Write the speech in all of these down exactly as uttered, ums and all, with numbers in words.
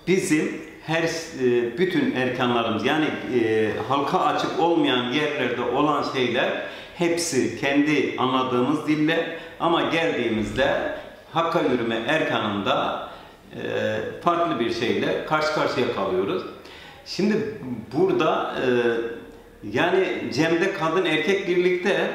bizim her bütün erkanlarımız, yani e, halka açık olmayan yerlerde olan şeyler hepsi kendi anladığımız dille, ama geldiğimizde Hakk'a yürüme erkanında e, farklı bir şeyle karşı karşıya kalıyoruz. Şimdi burada e, yani cemde kadın erkek birlikte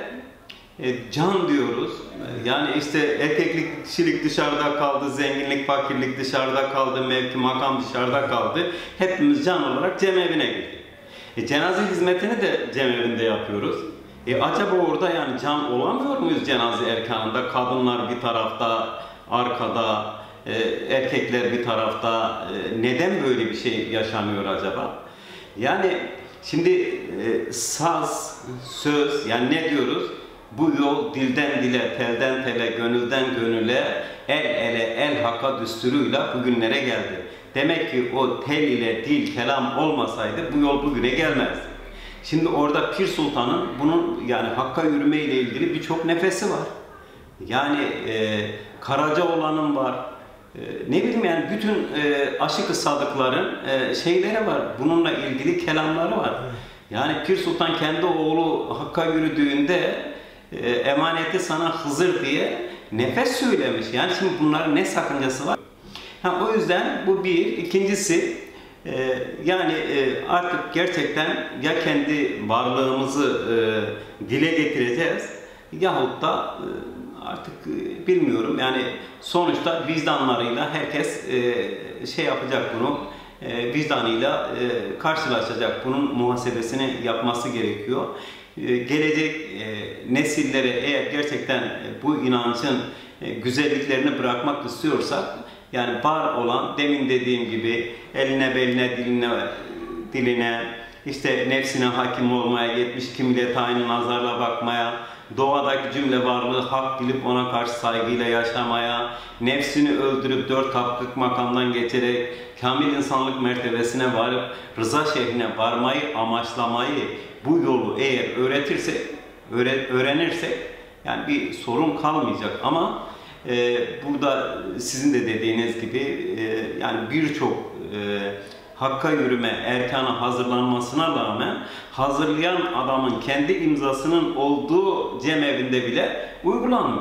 e, can diyoruz. Yani işte erkeklik, kişilik dışarıda kaldı, zenginlik, fakirlik dışarıda kaldı, mevki, makam dışarıda kaldı. Hepimiz can olarak cemevine girdik. E, cenaze hizmetini de cemevinde yapıyoruz. E, acaba orada yani can olamıyor muyuz cenaze erkanında? Kadınlar bir tarafta, arkada, e, erkekler bir tarafta. E, neden böyle bir şey yaşanıyor acaba? Yani şimdi e, saz, söz, yani ne diyoruz? Bu yol dilden dile, telden tele, gönülden gönüle, el ele, el hakka düsturuyla bugünlere geldi. Demek ki o tel ile dil, kelam olmasaydı bu yol bugüne gelmezdi. Şimdi orada Pir Sultan'ın bunun yani Hakk'a yürüme ile ilgili birçok nefesi var. Yani e, Karacaoğlan'ın var. E, ne bileyim yani bütün e, aşık-ı sadıkların e, şeyleri var. Bununla ilgili kelamları var. Yani Pir Sultan kendi oğlu Hakk'a yürüdüğünde e, emaneti sana Hızır diye nefes söylemiş. Yani şimdi bunların ne sakıncası var? Ha, o yüzden bu bir. İkincisi e, yani e, artık gerçekten ya kendi varlığımızı e, dile getireceğiz yahut da e, artık e, bilmiyorum yani sonuçta vicdanlarıyla herkes e, şey yapacak bunu, e, vicdanıyla e, karşılaşacak, bunun muhasebesini yapması gerekiyor. E, gelecek e, nesillere eğer gerçekten e, bu inancın e, güzelliklerini bırakmak istiyorsak, yani var olan, demin dediğim gibi eline, beline, diline, diline, işte nefsine hakim olmaya, yetmiş iki millete aynı nazarla bakmaya, doğadaki cümle varlığı hak bilip ona karşı saygıyla yaşamaya, nefsini öldürüp dört haklık makamdan geçerek kamil insanlık mertebesine varıp rıza şehrine varmayı amaçlamayı, bu yolu eğer öğretirsek, öğrenirsek yani bir sorun kalmayacak. Ama e, burada sizin de dediğiniz gibi e, yani birçok e, Hakk'a yürüme erkanı hazırlanmasına rağmen hazırlayan adamın kendi imzasının olduğu cemevinde bile uygulanmıyor.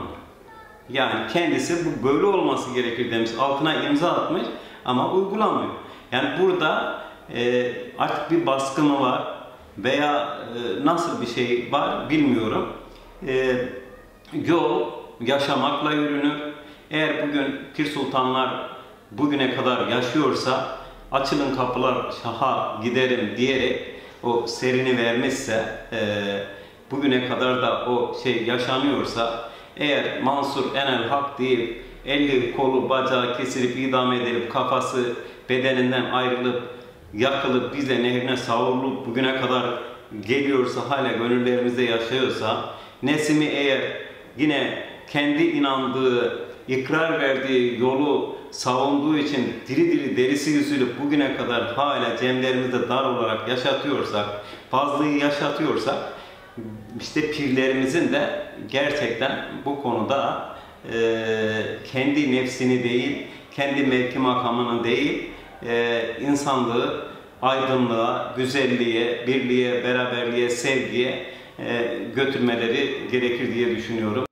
Yani kendisi bu böyle olması gerekir demiş, altına imza atmış ama uygulanmıyor. Yani burada e, artık bir baskı mı var veya e, nasıl bir şey var bilmiyorum. E, yol yaşamakla yürünür. Eğer bugün Pir Sultanlar bugüne kadar yaşıyorsa, açılın kapılar şaha giderim diyerek o serini vermişse, e, bugüne kadar da o şey yaşanıyorsa, eğer Mansur Enel Hak deyip eli kolu bacağı kesilip idam edilip kafası bedeninden ayrılıp yakılıp bize nehrine savrulup bugüne kadar geliyorsa, hala gönüllerimizde yaşıyorsa, Nesimi eğer yine kendi inandığı, ikrar verdiği yolu savunduğu için diri diri derisi yüzülüp bugüne kadar hala cemlerimizde dar olarak yaşatıyorsak, fazlayı yaşatıyorsak, işte pirlerimizin de gerçekten bu konuda e, kendi nefsini değil, kendi mevki makamını değil, e, insanlığı aydınlığa, güzelliğe, birliğe, beraberliğe, sevgiye e, götürmeleri gerekir diye düşünüyorum.